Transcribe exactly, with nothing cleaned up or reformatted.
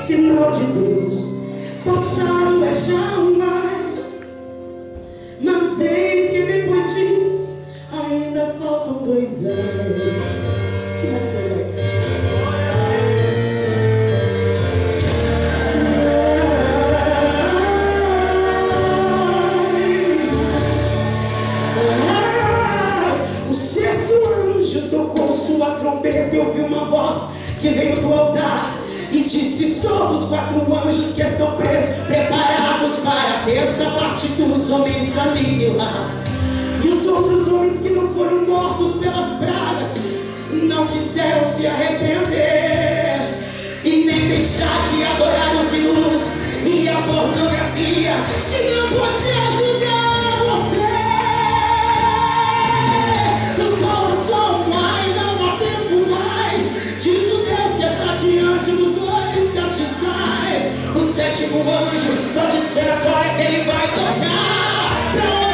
sinal de Deus. Passado é já um mar, mas eis que depois disso ainda faltam dois anos. Que maravilha! O sexto anjo tocou sua trombeta e ouviu uma voz que veio do altar e disse: solta os quatro anjos que estão presos, preparados para a terça parte dos homens aniquilar. E os outros homens que não foram mortos pelas pragas não quiseram se arrepender e nem deixar de adorar os ídolos e a pornografia que não pode ajudar você. Não fala só um ai, não há tempo mais, diz o Deus que está diante dos dois castiçais. O sétimo anjo pode ser agora que ele vai tocar.